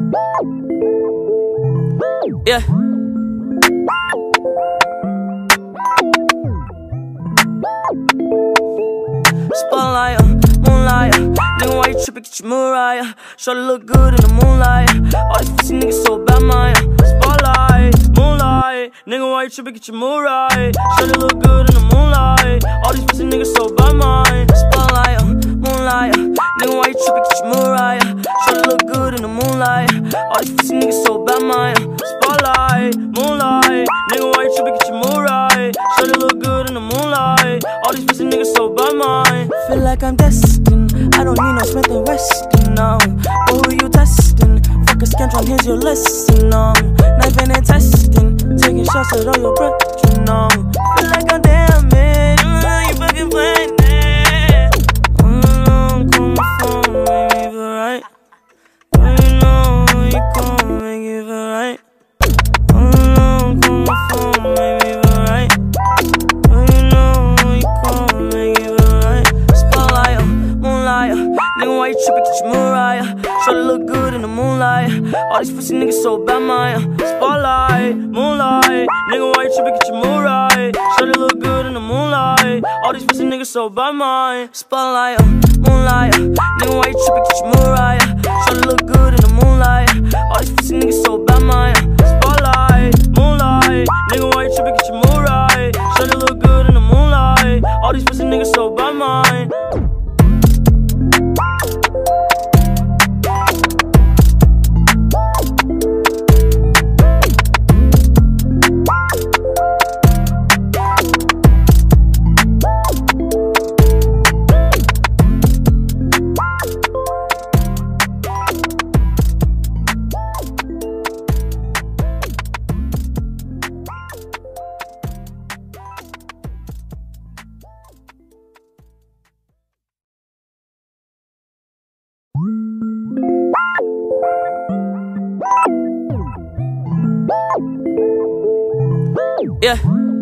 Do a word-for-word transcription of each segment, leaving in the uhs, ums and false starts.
Yeah. Spotlight, uh, moonlight, uh, nigga, why you trippin', get your Mariah. Shorty look good in the moonlight. All these pussy niggas so bad, my uh, spotlight, moonlight, nigga, why you trippin', get your Mariah. Shorty look good in the moonlight. All these pussy niggas so bad, my spotlight, uh, moonlight, uh, nigga, why you trippin', get your Mariah. Shorty look good in the moonlight. All these pussy niggas so bad, my spotlight, moonlight, nigga, why you trippin', get your Mariah. Shorty look good in the moonlight. All these pussy niggas so bad, my feel like I'm destined. I don't need no Smith and Weston, no. But who you testing? Fuck a scantron, here's your lesson, no. Knifing and testing, taking shots at all your brethren, no. Feel like I'm damaged, mm, you fucking playing it. Mm, call my phone, make me feel right. But you know you gon' make it feel right. Mm, call my phone, make me feel right. But you know you gon' make it feel right. Spotlight, uh, moonlight, uh, nigga, why you trippin', get your Mariah. Shorty look good in the moonlight. All these pussy niggas so bad, my uh, spotlight, moonlight, nigga, why you trippin', get your Mariah. Shorty look good in the moonlight. All these pussy niggas so bad, my spotlight, uh, moonlight, uh, nigga, why you trippin', get your Mariah. Shorty look good in the moonlight. All these pussy niggas so bad, my spotlight, moonlight, nigga, why you trippin', get your Mariah. Shorty look good in the moonlight. All these pussy niggas so bad, my yeah.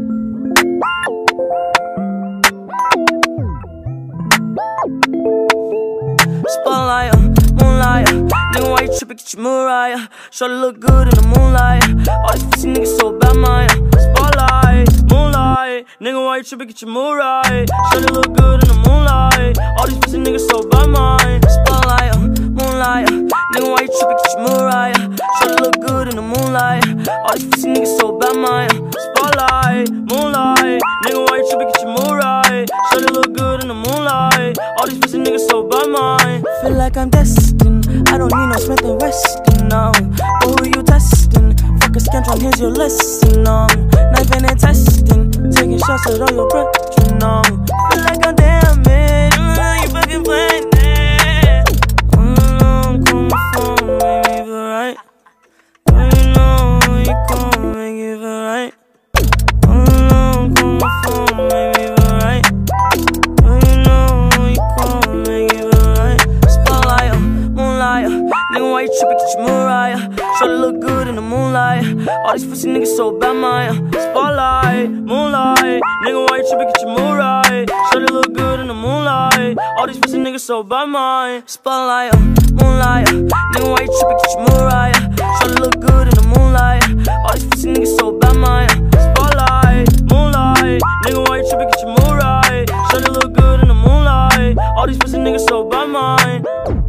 Spotlight, uh, moonlight, uh, nigga, why you trippin', get your Mariah. Shorty look good in the moonlight. All these pussy niggas so bad, my spotlight, moonlight, nigga, why you trippin', get your Mariah. Shorty look good in the moonlight. All these pussy niggas so bad, my spotlight, uh, moonlight, uh, nigga, why you trippin', get your Mariah. Shorty look good in the moonlight. All these pussy niggas so bad, my spotlight, moonlight, nigga, why you trippin', get your Mariah. Shorty look good in the moonlight. All these pussy niggas so bad, my feel like I'm destined. I don't need no Smith and Weston, no. But who you testing? Fuck a scantron, here's your lesson, no. Knifing and testing, taking shots at all your brethren, no. Feel like I'm damaged, mm, you fucking playing it. Mm, call my phone, make me feel right. But you know you gon' make it feel right. Mm, call my phone, make me feel right. But you know you gon' make it feel right. Spotlight, uh, moonlight, uh, nigga, why you trippin', get your Mariah. Shorty look good in the moonlight. All these pussy niggas so bad, my spotlight, moonlight, nigga, why you trippin', get your Mariah. Shorty look good in the moonlight. All these pussy niggas so bad, my spotlight, uh, moonlight, uh, nigga, why you trippin', get your Mariah. Shorty look good in the moonlight. All these pussy niggas so bad, my spotlight, moonlight, nigga, why you trippin', get your Mariah. Shorty look good in the moonlight. All these pussy niggas so bad, my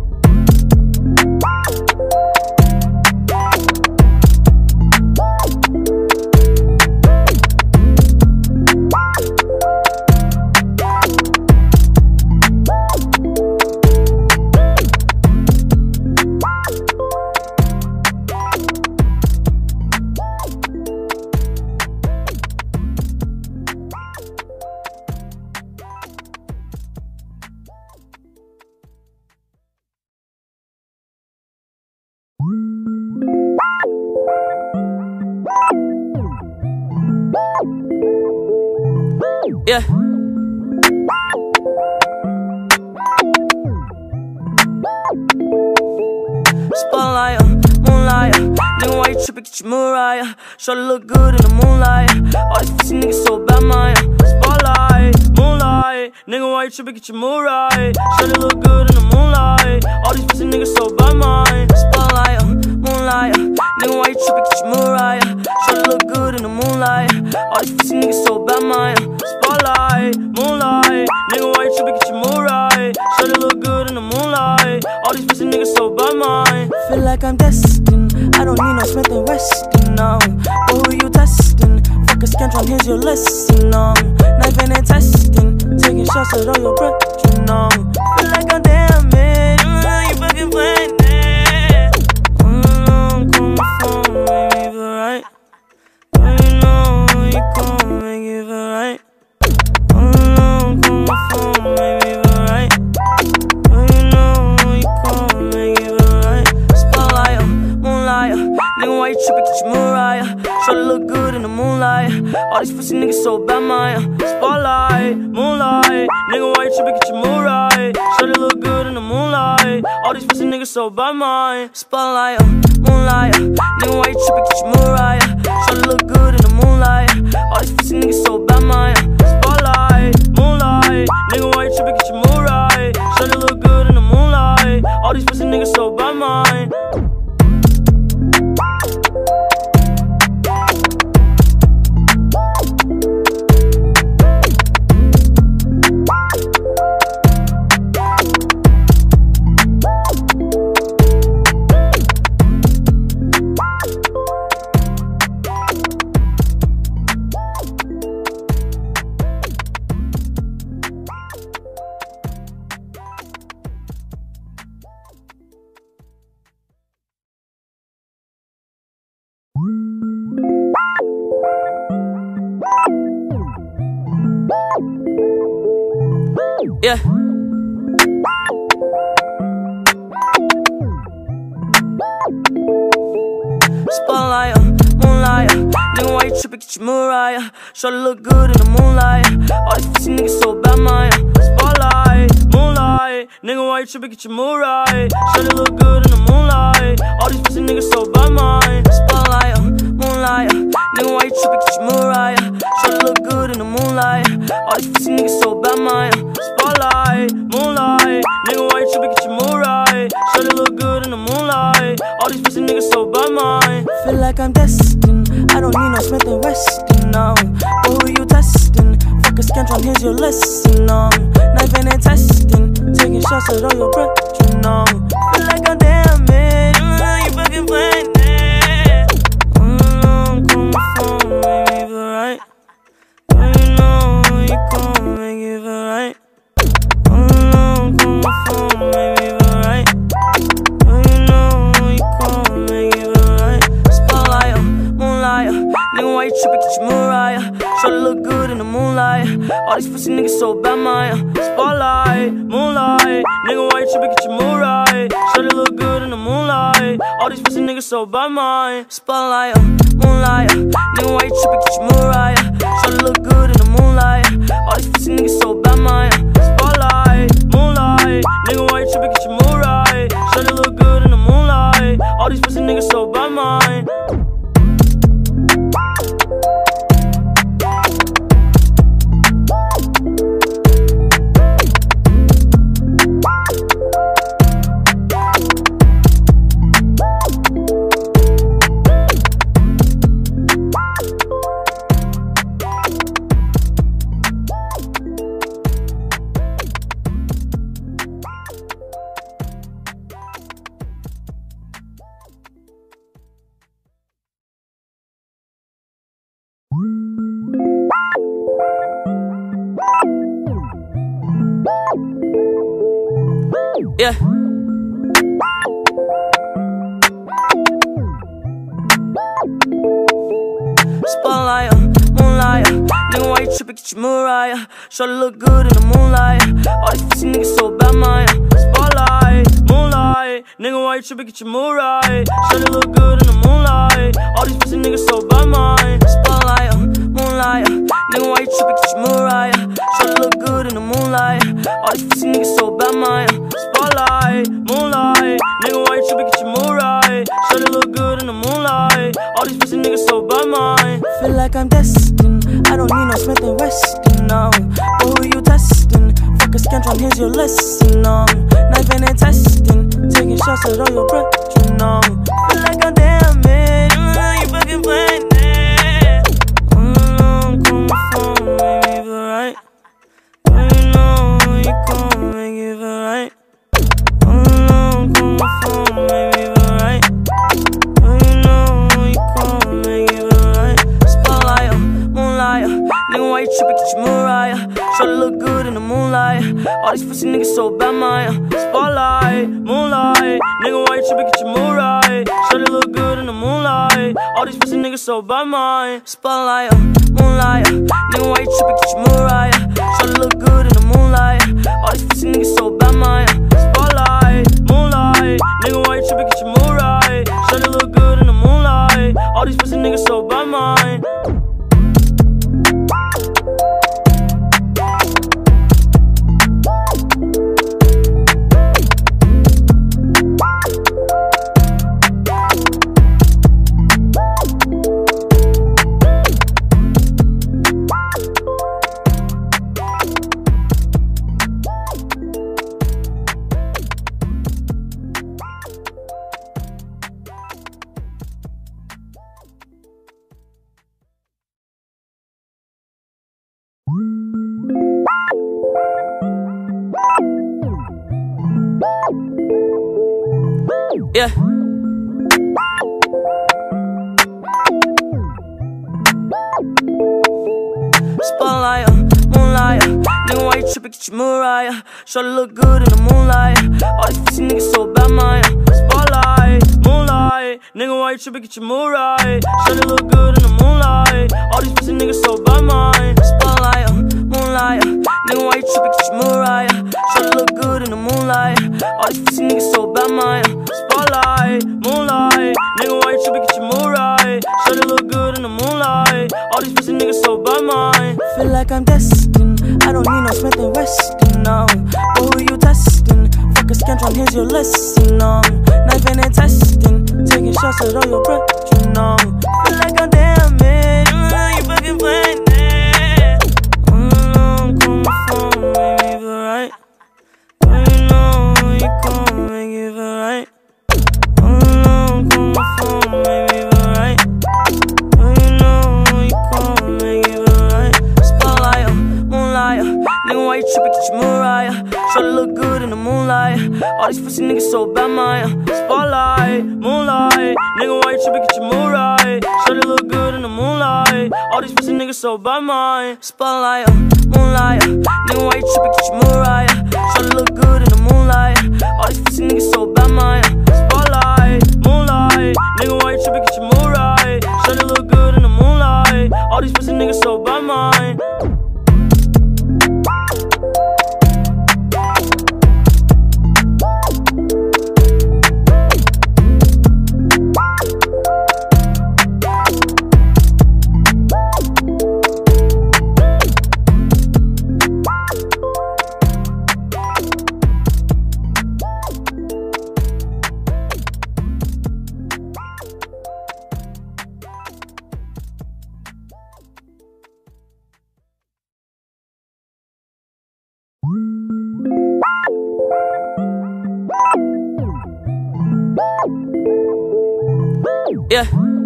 yeah. Spotlight, uh, moonlight, uh, nigga, why you trippin', get your Mariah. Shorty look good in the moonlight. All these pussy niggas so bad, my spotlight, moonlight, nigga, why you trippin', get your Mariah. Shorty look good in the moonlight. All these pussy niggas so bad, my spotlight, uh, moonlight. Nigga, why you trippin'? Get your Mariah. Shawty look good in the moonlight. All these pussy niggas so bad, man. Spotlight, moonlight. Nigga, why you trippin'? Get your Mariah. Shawty look good in the moonlight. All these pussy niggas so bad, man. Feel like I'm destined. I don't need no Smith and Weston, no. But who you testing? Fuck a scantron, here's your lesson, no. Knifing and testing, taking shots at all your breath, you know. Feel like I'm damaged, mm, you fucking playing it. Mm, call my phone, make me feel right. But you know you gon' make it feel right. Mm, call my phone, make me feel right. But you know you gon' make it feel right. Spotlight, moonlight. Nigga, why you trippin'? Get your Mariah. Shawty look good in the moonlight. All these pussy niggas so bad, man. Spotlight, moonlight. Nigga, why you trippin'? Get your Mariah. Shawty look good in the moonlight. All these pussy niggas so bad, man. Spotlight, moonlight. Nigga, why you trippin'? Get your Mariah. Shawty look good in the moonlight. All these pussy niggas so bad, man. Spotlight, moonlight. Nigga, why you trippin'? Get your Mariah. Shawty look good in the moonlight. All these pussy niggas so bad, man. Yeah. Spotlight, moonlight. Nigga, why you trippin'? Get your Mariah. Shawty look good in the moonlight. All these pussy niggas so bad, man. Spotlight, moonlight. Nigga, why you trippin'? Get your Mariah. Shawty look good in the moonlight. All these pussy niggas so bad, man. Spotlight, moonlight. Nigga, why you trippin'? Get your Mariah. Shawty look good in the moonlight. All these pussy niggas so bad, man. Spotlight, moonlight. Nigga, why you trippin'? Get your Mariah. Shawty look good in the moonlight. All these pussy niggas so bad, man. Feel like I'm destined. I don't need no Smith and Weston, no. But who you testing? Fuck a scantron, here's your lesson, no. Knifing and testing, taking shots at all your breath, you know. Feel like I'm damaged, mm, you fucking playing it. Mm, call my phone, make me feel right. But you know you gon' make it feel right. Mm, call my phone, make me feel right. But you know you gon' make it feel right. Spotlight, moonlight. Nigga, why you trippin'? Get your Mariah. Shawty look good in the moonlight. All these pussy niggas so bad, man. Spotlight, moonlight. Nigga, why you trippin'? Get your Mariah. Shawty look good in the moonlight. All these pussy niggas so bad, man. Spotlight, moonlight. Nigga, why you trippin'? Get your Mariah. Shawty look good in the moonlight. All these pussy niggas so bad, man. Spotlight, moonlight. Nigga, why you trippin'? Get your Mariah. Shawty look good in the moonlight. All these pussy niggas so bad, man. Yeah. Spotlight, moonlight. Nigga, why you trippin'? Get your Mariah. Shawty look good in the moonlight. All these pussy niggas so bad, man. Spotlight, moonlight. Nigga, why you trippin'? Get your Mariah. Shawty look good in the moonlight. All these pussy niggas so bad, man. Spotlight, moonlight. Nigga, why you trippin'? Get your Mariah. Shawty look good in the moonlight. All these pussy niggas so bad, man. Spotlight, moonlight. Nigga, why you trippin'? Get your Mariah. Shawty look good in the moonlight. All these pussy niggas so bad, man. Feel like I'm destined. I don't need no Smith and Weston, no. But who you testing? Fuck a scantron, here's your lesson, no. Knifing and testing, taking shots at all your breath, you know. Feel like I'm damaged. these pussy niggas so bad, man. Spotlight, moonlight, nigga, why you trippin'? Get your mood right. Shawty look good in the moonlight. All these pussy niggas so bad, man. Spotlight, moonlight, nigga, why you trippin'? Get your mood right. Shawty look good in the moonlight. All these pussy niggas so bad, man. Spotlight, moonlight, nigga, why you trippin'? Get your mood right. Shawty look good in the moonlight. All these pussy niggas so bad, man. Yeah. Spotlight, moonlight, nigga, why you trippin'? Get your mood right. Shawty look good in the moonlight. All these pussy niggas so bad, man. Spotlight, moonlight, nigga, why you trippin'? Get your mood right. Shawty look good in the moonlight. All these pussy niggas so bad, man. Spotlight, moonlight, nigga, why you trippin'? Get your mood right. Shawty look good in the moonlight. All these pussy niggas so bad, man. Spotlight, moonlight, nigga, why you trippin'? Get your mood right. Shawty look good in the moonlight. All these pussy niggas so bad, man. Feel like I'm destined. I don't need no Smith and Weston, no. But who you testing? Fuck a scantron, here's your lesson, no. Knifing and testing, taking shots at all your brethren, no. Feel like I'm damaged, mm, you fucking playing it. Mm, call my phone, make me feel right. But you know you gon' make it feel right. Mm, call my phone, make me feel right. But you know you gon' make it feel right. Spotlight, moonlight, nigga, why you trippin'? Get your mood right. Shawty look good in the moonlight. All these pussy niggas so bad, man. Spotlight, moonlight, nigga, why you trippin'? Get your mood right. Shawty look good in the moonlight. All these pussy niggas so bad, man. Spotlight, moonlight, nigga, why you trippin'? Get your mood right. Shawty look good in the moonlight. All these pussy niggas so bad, man. Spotlight, moonlight, nigga, why you trippin'? Get your mood right. Shawty look good in the moonlight. All these pussy niggas so bad, man. Yeah.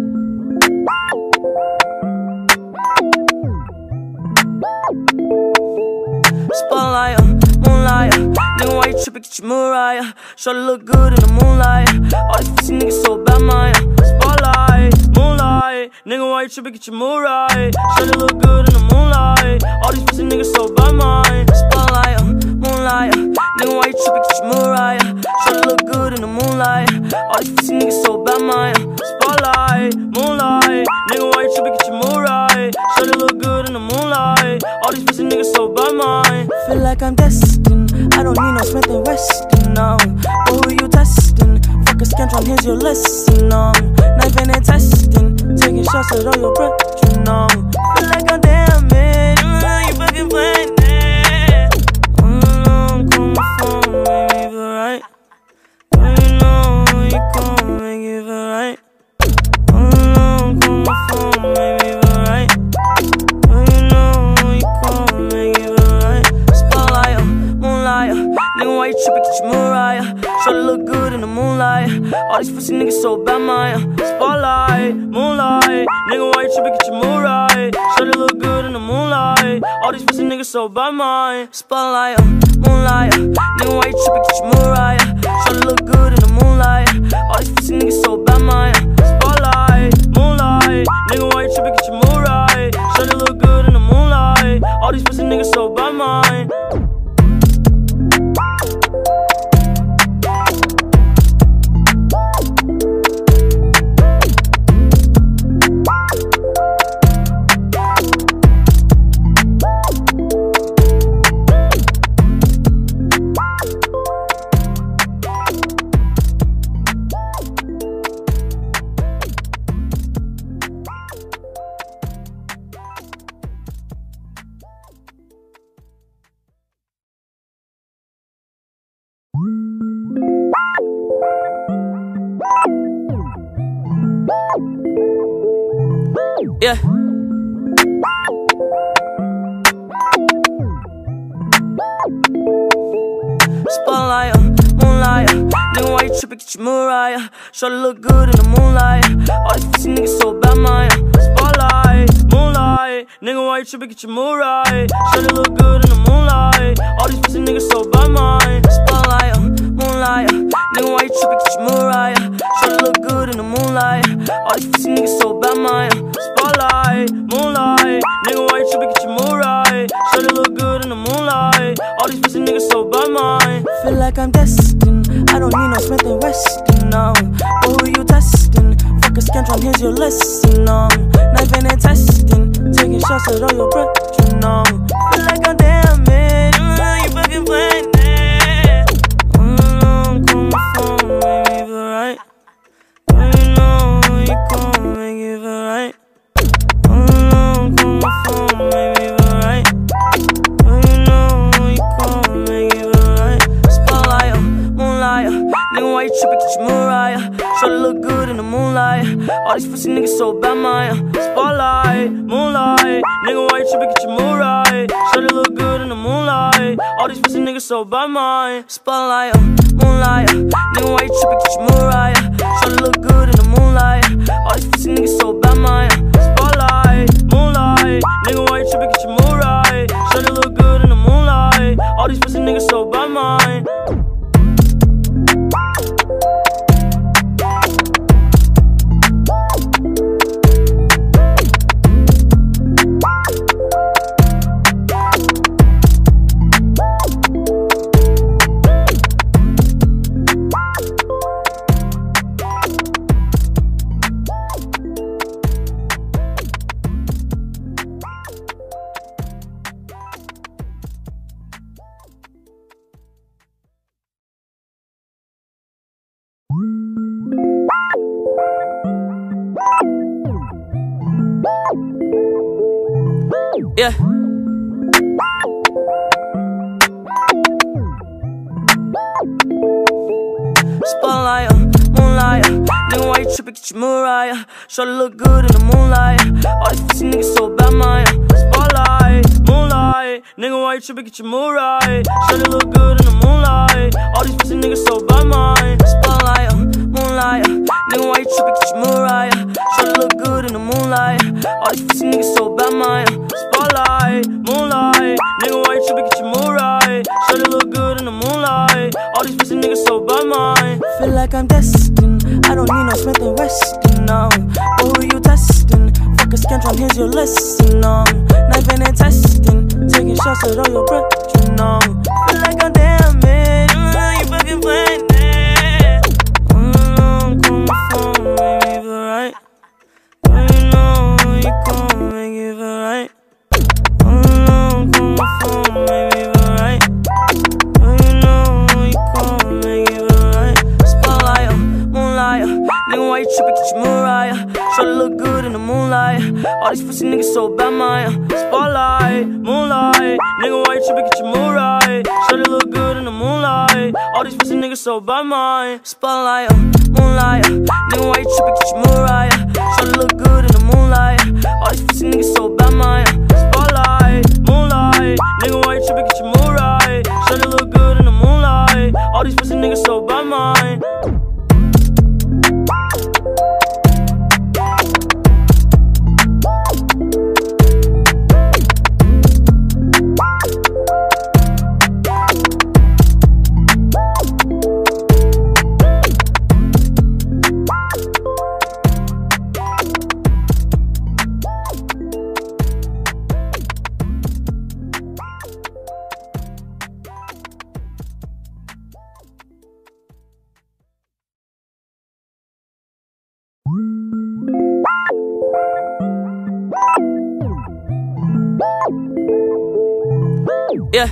Spotlight, moonlight, nigga, why you trippin'? Get your mood right. Shawty look good in the moonlight. All these pussy niggas so bad, man. Spotlight, moonlight, nigga, why you trippin'? Get your mood right. Shawty look good in the moonlight. All these pussy niggas so bad, man. Spotlight, moonlight, nigga, why you trippin'? Get your mood right. Shawty look good in the moonlight. All these pussy niggas so bad, man. Spotlight, moonlight, nigga, why you trippin'? Get your mood right. Shawty look good in the moonlight. All these pussy niggas so bad, man. Feel like I'm destined. I don't need no Smith and Weston, no. But who you testing? Fuck a scantron, here's your lesson, no. Knifing and testing, taking shots at all your brethren, no. Feel like I'm damaged, mm, you fucking playing it. Mm, call my phone, make me feel right. But you know you gon' make it feel right. Mm, call my phone, make me feel right. But you know you gon' make it feel right. Spotlight, moonlight, nigga, why you trippin'? Get your mood right. Shawty look good in the moonlight. All these pussy niggas so bad, man. Spotlight, moonlight, nigga, why you trippin'? Get your mood right. Shawty look good in the moonlight. All these pussy niggas so bad, man. Spotlight, moonlight, nigga, why you trippin'? Get your mood right. Shawty look good in the moonlight. All these pussy niggas so bad, man. Spotlight, moonlight, nigga, why you trippin'? Get your mood right. Shawty look good in the moonlight. All these pussy niggas so bad, man. Yeah. Spotlight, moonlight, nigga, why you trippin'? Get your Mariah. Shorty look good in the moonlight. All these pussy niggas so bad, mine. Spotlight, moonlight, nigga, why you trippin'? Get your Mariah. Shorty look good in the moonlight. All these pussy niggas so bad, mine. Spotlight, moonlight, nigga, why you trippin'? Get your Mariah. Shorty look good in the moonlight. All these pussy niggas so bad, mine. Spotlight, moonlight, nigga, why you trippin'? Get your Mariah. Shorty look good in the moonlight. All these pussy niggas so bad, mine. Feel like I'm destined. I don't need no Smith and Weston, no. But who you testing? Fuck a scantron, here's your lesson, no. Knifing and testing, taking shots at all your breath, you know. Feel like I'm damaged, mm, you fucking playing it. All alone, call my phone, make me feel right. But you know you gon' make it feel right. All alone, call my phone, make me feel right. But you know you gon' make it feel right. Spotlight, moonlight, nigga, why you trippin'? Get your Mariah. Shorty look good in the moonlight. All these pussy niggas so bad, mine. Spotlight, moonlight, nigga, why you trippin'? Get your Mariah. Shorty look good in the moonlight. All these pussy niggas so bad, mine. Spotlight, moonlight, nigga, why you trippin'? Get your Mariah. Shorty look good in the moonlight. All these pussy niggas so bad, mine. Spotlight, moonlight, nigga, why you trippin'? Get your Mariah. Shorty look good in the moonlight. All these pussy niggas so bad, mine. Yeah. Spotlight, moonlight, nigga, why you trippin'? Get your Mariah. Shorty look good in the moonlight. All these pussy niggas so bad, mine. Spotlight, moonlight, nigga, why you trippin'? Get your Mariah. Shorty look good in the moonlight. All these pussy niggas so bad, mine. Spotlight, moonlight, nigga, why you trippin'? Get your Mariah. Shorty look good in the moonlight. All these pussy niggas so bad, mine. Spotlight, moonlight, nigga, why you trippin'? Get your Mariah. Shorty look good in the moonlight. All these pussy niggas so bad, mine. Feel like I'm destined. I don't need no Smith and Weston, no. But who you testing? Fuck a scantron, here's your lesson, no. Knifing and testing, taking shots at all your breath, you know. Feel like I'm damaged, mm, you fucking playing it. All alone, call my phone, make me feel right. But you know you gon' make it feel right. All alone, call my phone, make me feel right. But you know you gon' make it feel right. Spotlight, moonlight, nigga, why you trippin'? Get your Mariah. Shorty look good in the moonlight. All these pussy niggas so bad, mine. Spotlight, moonlight, nigga, why you trippin'? Get your Mariah. Shorty look good in the moonlight. All these pussy niggas so bad, mine. Spotlight, moonlight, nigga, why you trippin'? Get your Mariah. Shorty look good in the moonlight. All these pussy niggas so bad, mine. Spotlight, moonlight, nigga, why you trippin'? Get your Mariah. Shorty look good in the moonlight. All these pussy niggas so bad, mine. Yeah.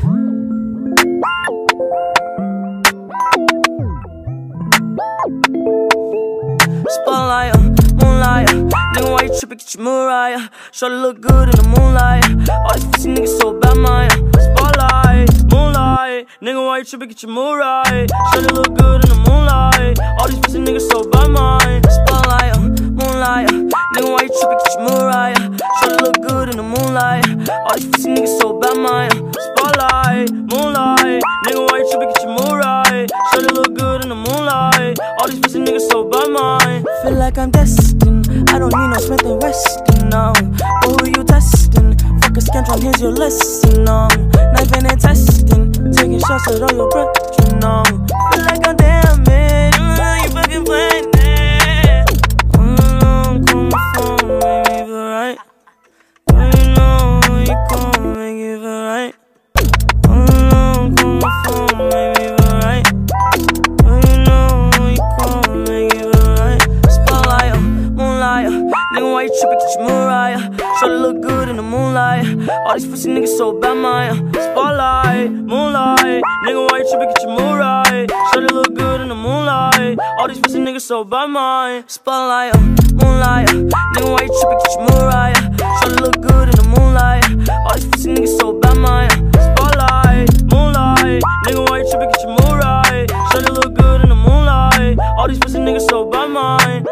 Spotlight, moonlight, nigga, why you trippin'? Get your Mariah. Shorty look good in the moonlight. All these pussy niggas so bad, mine. Spotlight, moonlight. Nigga, why you trippin'? Get your mood right. Shawty look good in the moonlight. All these pussy niggas so by mine. Spotlight, uh, moonlight. Uh, nigga, why you trippin'? Get your mood right. Shawty look good in the moonlight. All these pussy niggas so by mine. Spotlight, moonlight. Nigga, why you trippin'? Get your mood right. Shawty look good in the moonlight. All these pussy niggas so by mine. Feel like I'm destined. I don't need no Smith and Weston, no. But who you testing? Fuck a scantron, here's your lesson, no. Knifing and testing, taking shots at all your breath, you know. Feel like I'm damn it, mm, you fucking playing it. Mm, call my phone, make me feel right. But you know you gon' make it feel right. Mm, call my phone, make me feel right. But you know you gon' make it feel right. Spotlight, uh, moonlight, uh, nigga, why you trippin'? Get your mood right. Shawty look good in the moonlight. All these pussy niggas so bad, mine. Spotlight, moonlight. Nigga, why you trippin'? Get your mood right. Shawty look good in the moonlight. All these pussy niggas so bad, mine. Spotlight, uh, moonlight. Nigga, why you trippin'? Get your mood right. Shawty look good in the moonlight. All these pussy niggas so bad, mine. Spotlight, moonlight. Nigga, why you trippin'? Get your mood right. Shawty look good in the moonlight. All these pussy niggas so bad, mine.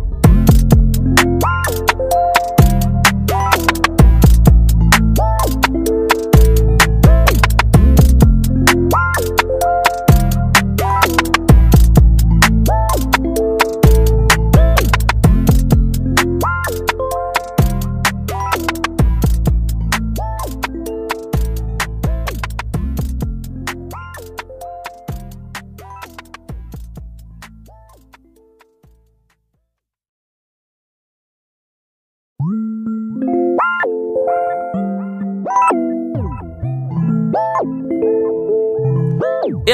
Yeah.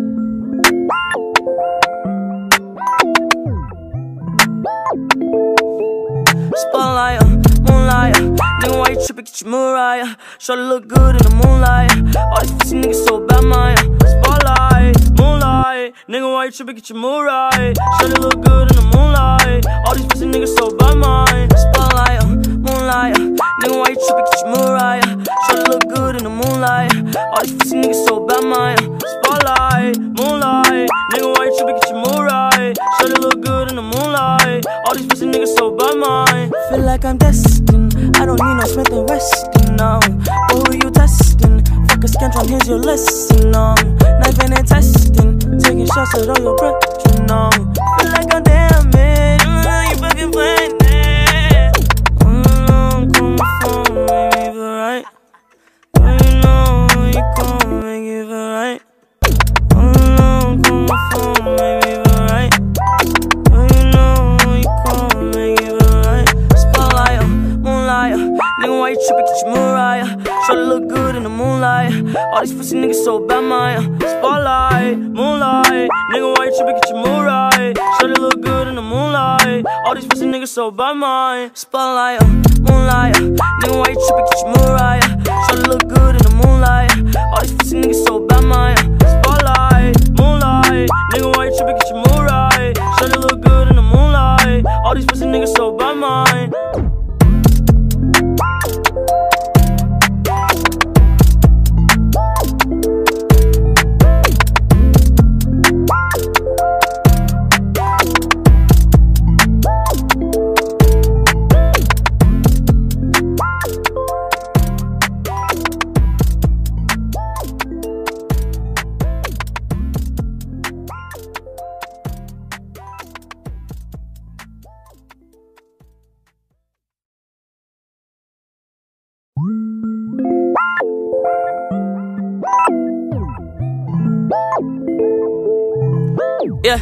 Spotlight, uh, moonlight. Uh, nigga, why you trippin'? Get your mood right. Shawty look good in the moonlight. All these pussy niggas so bad, mine. Spotlight, moonlight. Nigga, why you trippin'? Get your mood right. Shawty look good in the moonlight. All these pussy niggas so bad, mine. Spotlight, uh, moonlight. Uh, nigga, why you trippin'? Get your mood right. Shawty look good in the moonlight. All these pussy niggas so bad, mine. Spotlight, moonlight. Nigga, why you trippin'? Get your mood right. Shawty look good in the moonlight. All these pussy niggas so bad, mine. Feel like I'm destined. I don't need no Smith and Weston, no. But who you testing? Fuck a scantron, here's your lesson, no. Knifing and testing, taking shots at all your breath, you know. Feel like I'm damn it, mm, you fucking playing it. Mm, call my phone, make me feel right. But you know you gon' make it feel right. Mm, call my phone, make me feel right. But you know you gon' make it feel right. Spotlight, uh, moonlight. Uh, nigga, why you trippin'? Get your mood right. Shawty look good in the moonlight. All these pussy niggas so bad, mine. Spotlight, moonlight. Nigga, why you trippin'? Get your mood right. Shawty look good in the moonlight. All these pussy niggas so bad, mine. Spotlight, uh, moonlight. Uh, nigga, why you trippin'? Get your mood right. Shawty look good in the moonlight. All these pussy niggas so bad, mine. Spotlight, moonlight. Nigga, why you trippin'? Get your mood right. Shawty look good in the moonlight. All these pussy niggas so bad, mine. Yeah.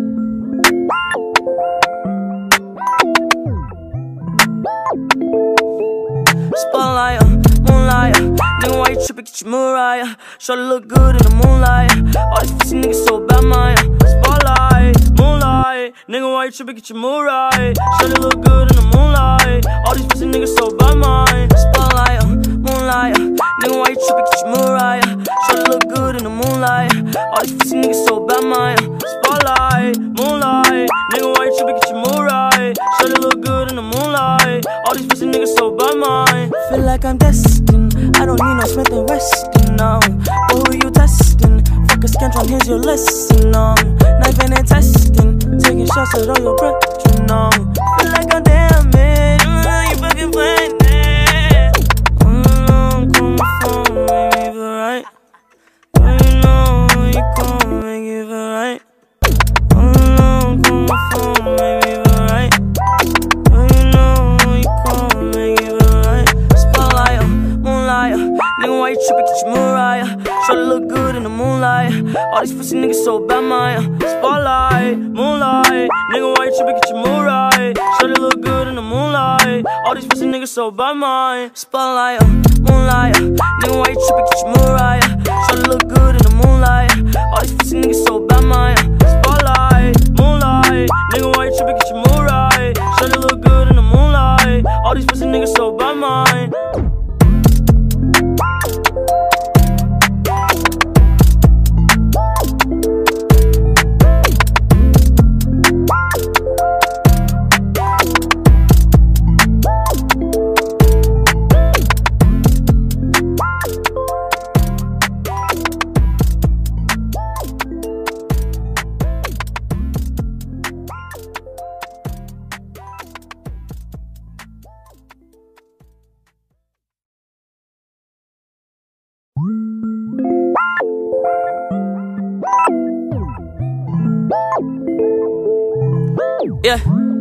Spotlight, uh, moonlight. Uh, nigga, why you trippin'? Get your mood right. Shawty look good in the moonlight. All these pussy niggas so bad, mine. Spotlight, moonlight. Nigga, why you trippin'? Get your mood right. Shawty look good in the moonlight. All these pussy niggas so bad, mine. Spotlight, uh, moonlight. Uh, nigga, why you trippin'? Get your mood right. Shawty look good in the moonlight. All these pussy niggas so bad, mine. Spotlight, moonlight. Nigga, why you trippin'? Get your mood right. Shawty look good in the moonlight. All these pussy niggas so bad, mine. Feel like I'm destined. I don't need no Smith and Weston, no. But who you testing? Fuck a scantron, here's your lesson, no. Knifing and testing, taking shots at all your brethren, no. Feel like I'm damaged, mm, you fucking playing it. Mm, call my phone, make me feel right. But you know you call, make me feel right. Mm, call my phone, make me feel right. But you know you call, make me feel right. Spotlight, uh, moonlight, uh, nigga, why you trippin', get your Mariah? Try to look good in the moonlight. All these pussy niggas so bad, my uh, spotlight, moonlight, nigga, why you trippin', get your Mariah? Try to look good in the moonlight. All these pussy niggas so bad, my spotlight, uh, moonlight, uh, nigga, why you trippin', get your Mariah? Try to look good in the moonlight. All these pussy niggas so bad, my spotlight, moonlight, nigga, why you trippin', get your Mariah? Try to look good in the moonlight. All these pussy niggas so bad, my. Yeah.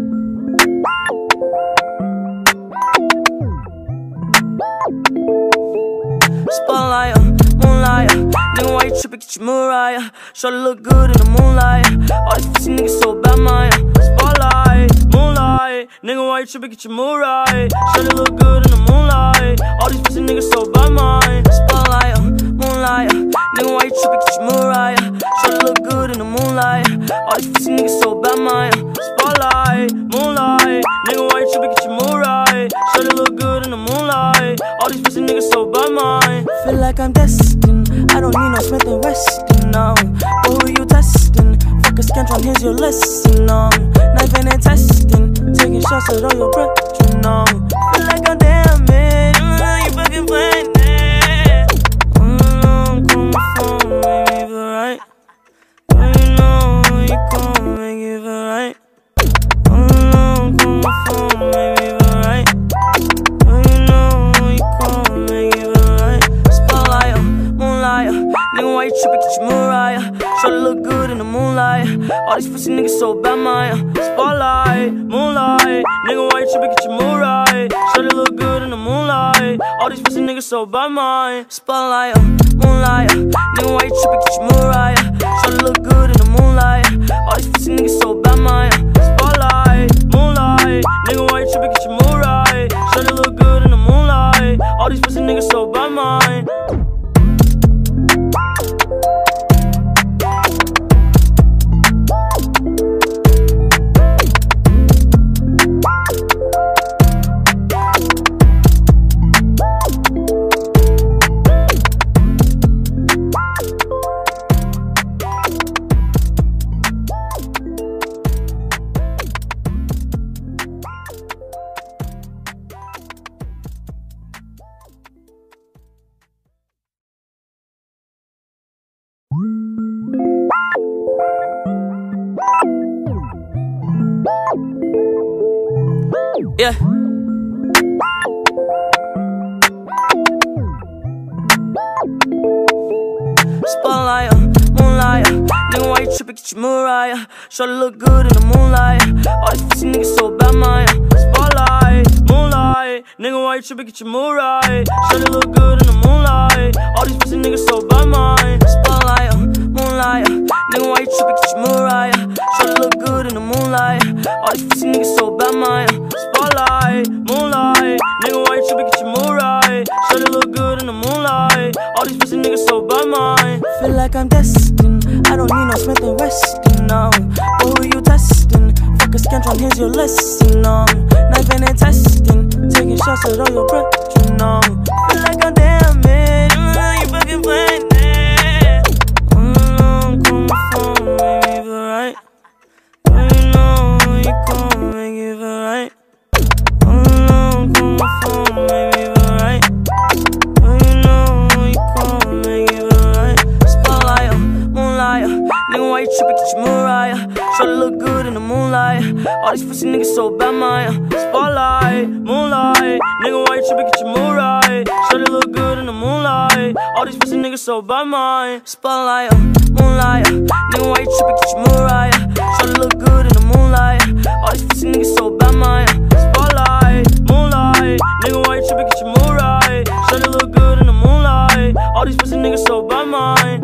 Spotlight, uh, moonlight, uh, nigga, why you trippin', get your Mariah? Try to look good in the moonlight. All these pussy niggas so bad, my uh, spotlight, moonlight, nigga, why you trippin', get your Mariah? Try to look good in the moonlight. All these pussy niggas so bad, my spotlight, uh, moonlight, uh, nigga, why you trippin', get your Mariah? Try to look good in the moonlight. All these pussy niggas so bad, my spotlight, moonlight, nigga, why you trippin', get your Mariah? Try to look good in the moonlight. All these pussy niggas so bad, my. Feel like I'm destined, I don't need no Smith and Weston, no. But who you testing? Fuck a scantron, here's your lesson, no. Knifing and testing, taking shots at all your brethren, no. Feel like I'm damaged, mm, you fucking playing it. Mm, call my phone, make me feel right. But you know you call, make me feel right. Mm, call my phone, make me feel right. But you know you call, make me feel right. Spotlight, uh, moonlight, uh, nigga, why you trippin', get your Mariah? Try to look good in the moonlight. All these pussy niggas so bad, my uh, spotlight, moonlight, nigga, why you trippin', get your Mariah? Try to look good in the moonlight. All these pussy niggas so bad, my spotlight, uh, moonlight, uh, nigga, why you trippin', get your Mariah? Try to look good in the moonlight. All these pussy niggas so bad, my spotlight, moonlight, nigga, why you trippin', get your Mariah? Try to look good in the moonlight. All these pussy niggas so bad, my. Yeah. Spotlight, uh, moonlight, uh, nigga, why you trippin', get your Mariah? Try to look good in the moonlight. All these pussy niggas so bad, my uh, spotlight, moonlight, nigga, why you trippin', get your Mariah? Try to look good in the moonlight. All these pussy niggas so bad, my spotlight, uh, moonlight, uh, nigga, why you trippin', get your Mariah? Try to look good in the moonlight. All these pussy niggas so bad, my spotlight, moonlight, nigga, why you trippin', get your Mariah? Try to look good in the moonlight. All these pussy niggas so bad, my. Feel like I'm destined, I don't need no Smith and Weston, no. But who you testing? Fuck a scantron, here's your lesson, no. Knifing and testing, taking shots at all your brethren, no. Feel like I'm damaged, mm, you fucking playing it. Mm, call my phone, make me feel right. But you know you call, make me feel right. Mm, call my phone, make me feel right. But trippin', get your Mariah. Shorty look good in the moonlight. All these pussy niggas so bad, Maya. Spotlight, moonlight. Nigga, why you trippin', get your Mariah. Shorty look good in the moonlight. All these pussy niggas so bad, Maya. Spotlight, uh, moonlight. Uh. Nigga, why you trippin', get your Mariah. Shorty look good in the moonlight. All these pussy niggas so bad, Maya. Spotlight, moonlight. Nigga, why you trippin', get your Mariah. Shorty look good in the moonlight. All these pussy niggas so bad, Maya.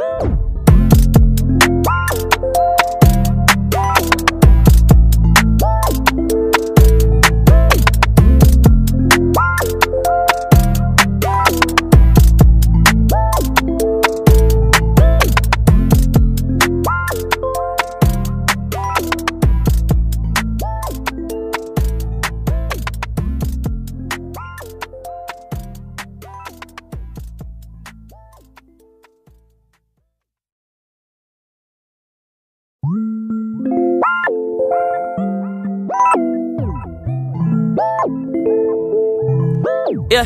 Yeah.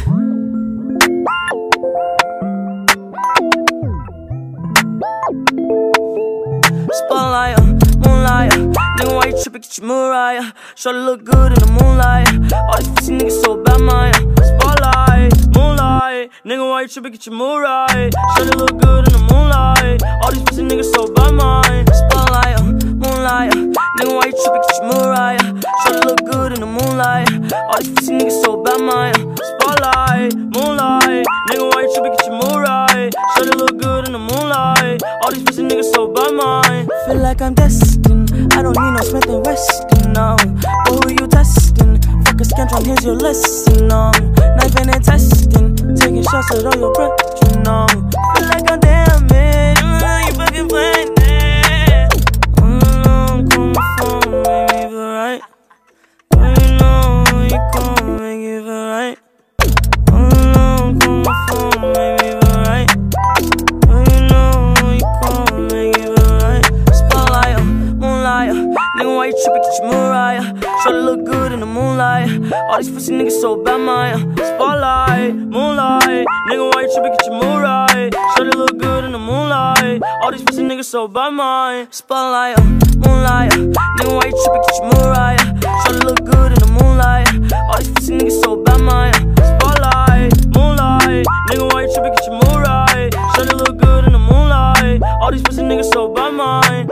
Spotlight, uh, moonlight. Uh. Nigga, why you trippin', get your Mariah. Shorty look good in the moonlight. All these pussy niggas so bad, Maya. Spotlight, moonlight. Nigga, why you trippin', get your Mariah. Shorty look good in the moonlight. All these pussy niggas so bad, Maya. Spotlight, uh, moonlight. Uh. Nigga, why you trippin', get your Mariah. Shorty look good in the moonlight. All these pussy niggas so bad, Maya. Spotlight, moonlight. Nigga, why you trippin', get your Mariah. Shorty look good in the moonlight. All these pussy niggas so bad, Maya. Feel like I'm destined. I don't need no Smith and Weston, no. But who you testing? Fuck a scantron, here's your lesson, no. Knifing and testing, taking shots at all your breath, you know. Feel like I'm damaged, mm, you fucking playing it. Mm, call my phone, make me feel right. Oh, you know you gon' make it feel right. Oh, call my phone, make me feel right. Oh, you know you gon' make it feel right. Spotlight, uh, moonlight. Uh. Nigga, why you trippin', get your Mariah. Shorty look good in the moonlight. All these pussy niggas so bad, Maya. Spotlight, moonlight. Nigga, why you trippin', get your Mariah. Shorty look good in the moonlight. All these pussy niggas so bad, Maya. Spotlight, uh, moonlight. Uh. Nigga, why you trippin', get your Mariah. Shorty look good in the moonlight. All these pussy niggas so bad, Maya. Spotlight, moonlight. Nigga, why you trippin', get your Mariah. Shorty look good in the moonlight. All these pussy niggas so bad, Maya.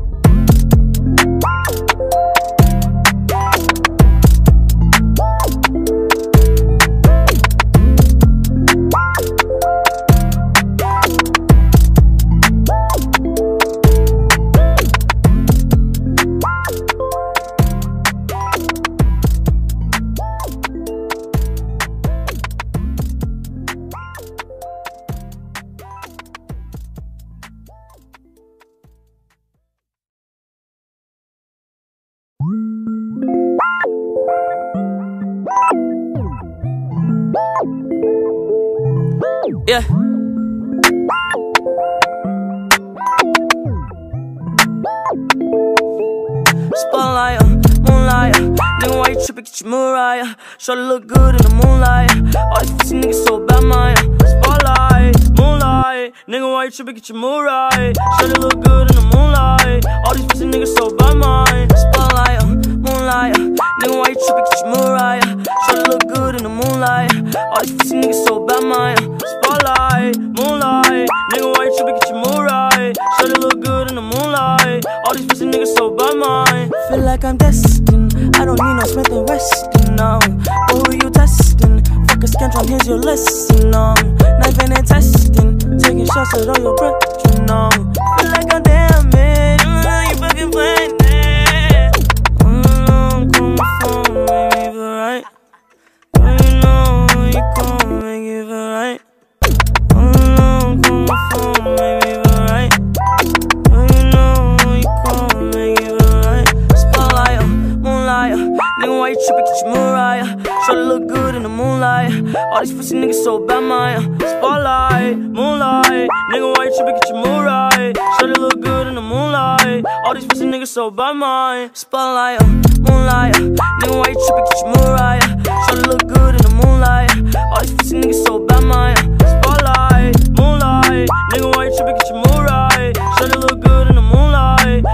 Yeah. Spotlight, uh, moonlight. Uh. Nigga, why you trippin', get your Mariah. Shorty look good in the moonlight. All these pussy niggas so bad, Maya. Spotlight, moonlight. Nigga, why you trippin', get your Mariah. Shorty look good in the moonlight. All these pussy niggas so bad, Maya. Spotlight, uh, moonlight. Uh. Nigga, why you trippin', get your Mariah. Shorty look good in the moonlight. All these pussy niggas so bad, Maya. Spotlight, moonlight. Nigga, why you trippin', get your Mariah. Shorty look good in the moonlight. All these pussy niggas so bad, Maya. Feel like I'm destined. I don't need no Smith and Weston, no. But who you testing? Fuck a scantron, here's your lesson, no. Knifing and testing, taking shots at all your breath, you know. Feel like I'm damaged, mm, you fucking playing it. Mm, call my phone, make me feel right. Oh, you know you gon' make it feel right. Mm, call my phone, make me feel right. Oh, you know you gon' make it feel right. Spotlight, uh, moonlight. Uh. Nigga, why you trippin', get your Mariah. Shorty look good in the moonlight. All these pussy niggas so bad, Maya. Spotlight, moonlight. Nigga, why you trippin', get your Mariah. Shorty look good in the moonlight. All these pussy niggas so bad, Maya. Spotlight, uh, moonlight. Uh. Nigga, why you trippin', get your Mariah. Shorty look good in the moonlight. All these pussy niggas so bad, Maya. Spotlight, moonlight. Nigga, why you trippin', get your Mariah. Shorty look good in the moonlight.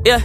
Yeah.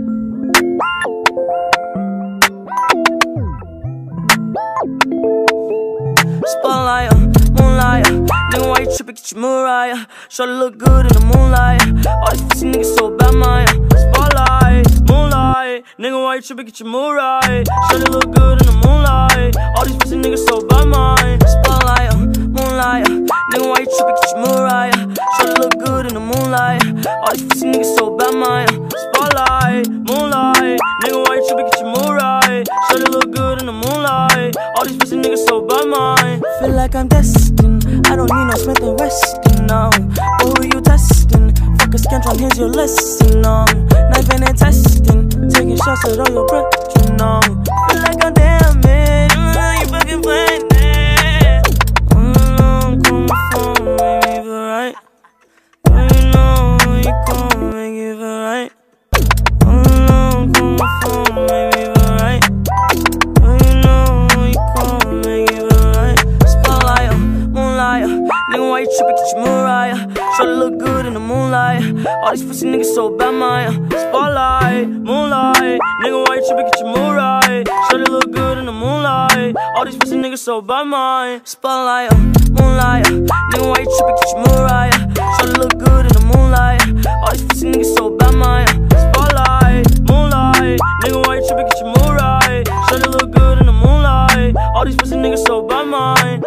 Spotlight, uh, moonlight, uh, nigga, why you trippin', get your Mariah. Shawty look good in the moonlight. All these pussy niggas so bad, mine. Spotlight, moonlight, nigga, why you trippin', get your Mariah. Shawty look good in the moonlight. All these pussy niggas so bad, mine. Spotlight, uh, moonlight, uh, nigga, why you trippin', get your Mariah. Shawty look good in the moonlight. All these pussy niggas so bad, mine. Spotlight, moonlight, nigga, why you trippin', get your Mariah. Shawty look good in the moonlight. All these pussy niggas so bad, mine. Feel like I'm destined. I don't need no Smith and Weston, no. But who you testing? Fuck a scantron, here's your lesson, no. Knifing and testing, taking shots at all your breath, you know. Feel like I'm damaged, mm, you fucking playing it. Mm, call my phone, make me feel right. But you know you gon' make it feel right. Mm, call my phone, make me feel right. But you know you gon' make it feel right. Spotlight, uh, moonlight, uh, nigga, why you trippin', get your Mariah. Shawty look good in the moonlight. All these pussy niggas so bad, mine. Spotlight, moonlight, nigga, why you trippin', get your Mariah. Shawty look good in the moonlight. All these pussy niggas so bad, mine. Spotlight, uh, moonlight, uh, nigga, why you trippin', get your Mariah. Shawty look good in the moonlight. All these pussy niggas so bad, mine. Spotlight, moonlight, nigga, why you trippin', get your Mariah. Shawty look good in the moonlight. All these pussy niggas so bad, mine.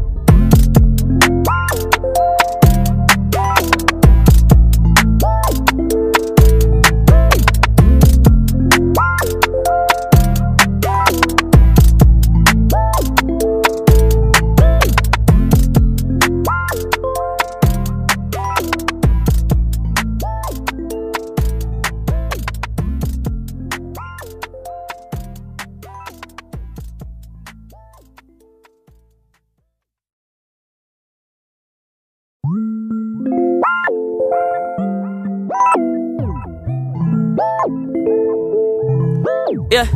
Yeah.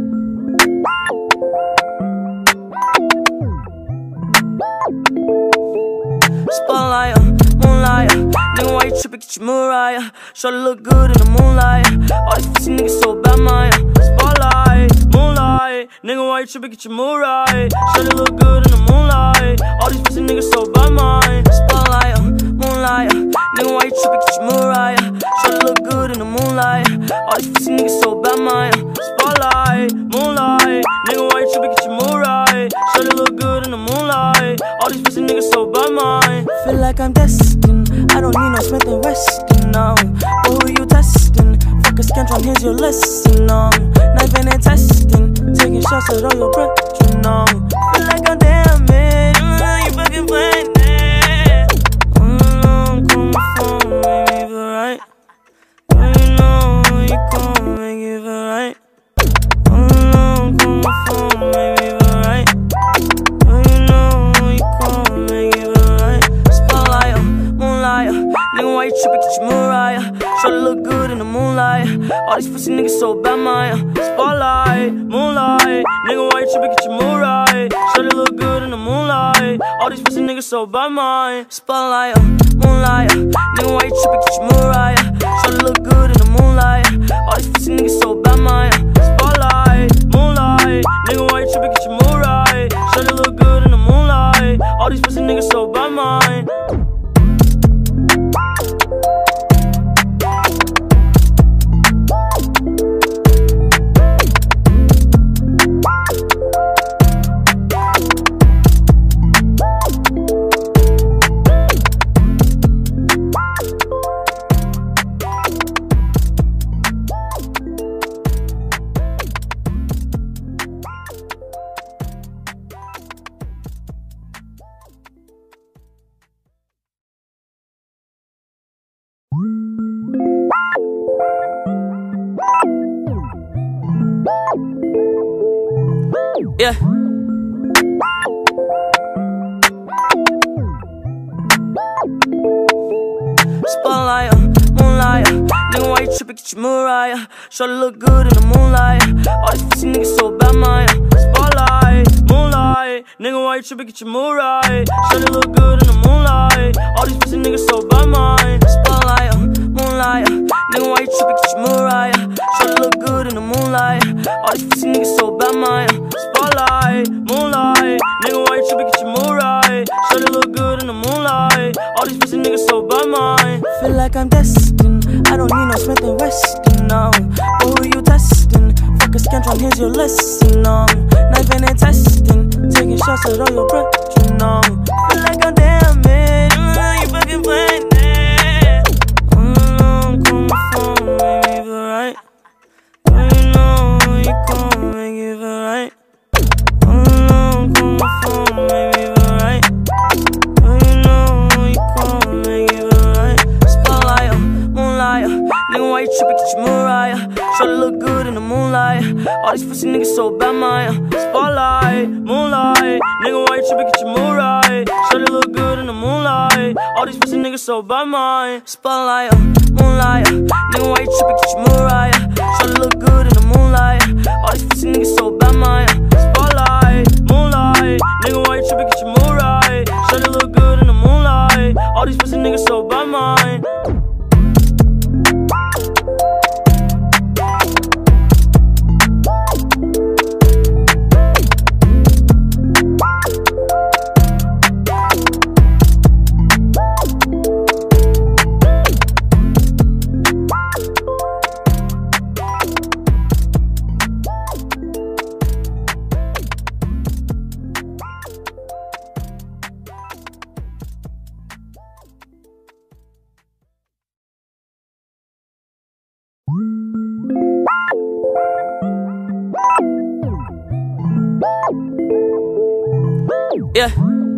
Spotlight, uh, moonlight, uh, nigga, why you trippin', get your Mariah. Shawty look good in the moonlight. All these pussy niggas so bad, mine. Spotlight, moonlight, nigga, why you trippin', get your Mariah. Shawty look good in the moonlight. All these pussy niggas so bad, mine. Spotlight, uh, moonlight, uh, nigga, why you trippin', get your Mariah. Shawty look good in the moonlight. All these pussy niggas so bad, mine. Spotlight, moonlight, nigga, why you trippin', get your Mariah. Shawty look good in the moonlight. All these pussy niggas so bad, mine. Feel like I'm destined. I don't need no Smith and Weston, no. But who you testing? Fuck a scantron, here's your lesson, no. Knifing and testing, taking shots at all your breath, you know. Feel like I'm damaged, mm, you fucking playing it. Mm, call my phone, make me feel right. But you know you gon' make it feel right. Mm, call my phone, make me feel right. But you know you gon' make it feel right. Spotlight, uh, moonlight, uh, nigga, why you trippin', get your Mariah. Shawty look good in the moonlight. All these pussy niggas so bad, mine. Spotlight, moonlight, nigga, why you trippin', get your Mariah. Shawty look good in the moonlight. All these pussy niggas so bad, mine. Spotlight, uh, moonlight, uh, nigga, why you trippin', get your Mariah. Shawty look good in the moonlight. All these pussy niggas so bad, mine. Spotlight, moonlight, nigga, why you trippin', get your Mariah. Shawty look good in the moonlight. All these pussy niggas so bad, mine. Yeah. Spotlight, uh, moonlight, uh, nigga, why you trippin', get your Mariah. Shawty look good in the moonlight. All these pussy niggas so bad, mine. Spotlight, moonlight, nigga, why you trippin', get your Mariah. Shawty look good in the moonlight. All these pussy niggas so bad, mine. Spotlight, uh, moonlight, uh, nigga, why you trippin', get your Mariah. so bad, my spotlight, moonlight. Nigga, why you trippin', get your mood right. Shawty look good in the moonlight. All these pussy niggas so bad, mine. Feel like I'm destined, I don't need no Smith and Weston, no. But who you testing? Fuck a scantron, here's your lesson, no. Knifing and testing, taking shots at all your brethren, no. Feel like I'm damaged, mm, you fucking playing it. Mm, come from, make me feel right. But you know you come, make you feel right. Mm, come from, make me feel right. But you know you come, make you feel right. Spotlight, uh, moonlight, uh, nigga, why you trippin', get your mood right. Shawty look good in the moonlight. All these pussy niggas so bad, my spotlight, moonlight. Nigga, why you trippin', get your mood right. Shawty look good in the moonlight. All these pussy niggas so bad, my spotlight, uh, moonlight. Nigga, why you trippin', get your mood right. Shawty look good in the moonlight. All these pussy niggas so bad, my spotlight, moonlight. Nigga, why you trippin', get your mood right. Shawty look good in the moonlight. All these pussy niggas so bad, mine. Yeah.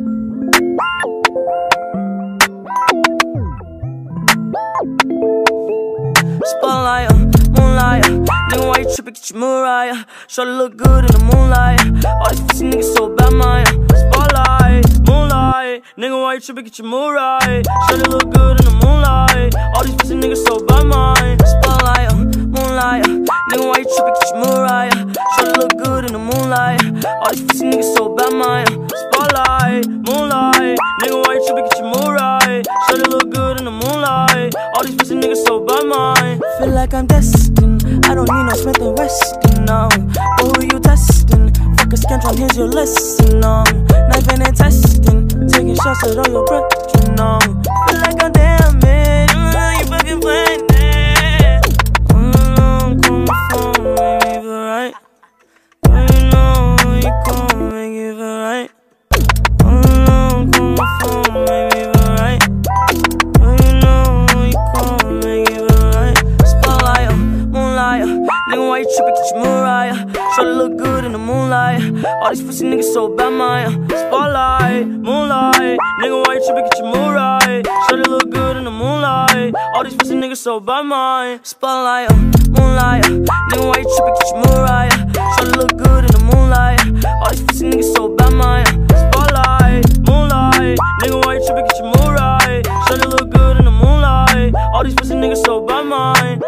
Spotlight, uh, moonlight, uh, nigga, why you trippin', get your mood right. Shawty look good in the moonlight. All these pussy niggas so bad, my spotlight, moonlight. Nigga, why you trippin', get your mood right. Shawty look good in the moonlight. All these pussy niggas so bad, my spotlight, uh, moonlight, uh, nigga, why you trippin', get your mood right. Shawty look good in the moonlight. All these pussy niggas so bad, my spotlight, moonlight. Nigga, why you trippin', get your mood right. Shawty look good in the moonlight. All these pussy niggas so bad, mine. Feel like I'm destined, I don't need no Smith and Weston, no. But who you testing? Fuck a scantron, here's your lesson, no. Knifing and testing, taking shots at all your brethren, no. Feel like I'm damaged, mm, you fucking playing it. Mm, come from, make me feel right. But you know you come, make you feel right. Mm, come from, make me feel right. But you know you come, make you feel right. Spotlight, uh, moonlight, uh, nigga, why you trippin', get your mood right. Shawty look good in the moonlight. All these pussy niggas so bad, my spotlight, moonlight. Nigga, why you trippin', get your mood right. Shawty look good in the moonlight. All these pussy niggas so bad, my spotlight, uh, moonlight. Nigga, why you trippin', get your mood right. Shawty look good in the moonlight. All these pussy niggas so bad, my spotlight, moonlight. Nigga, why you trippin', get your mood right. Shawty look good in the moonlight. All these pussy niggas so bad, mine.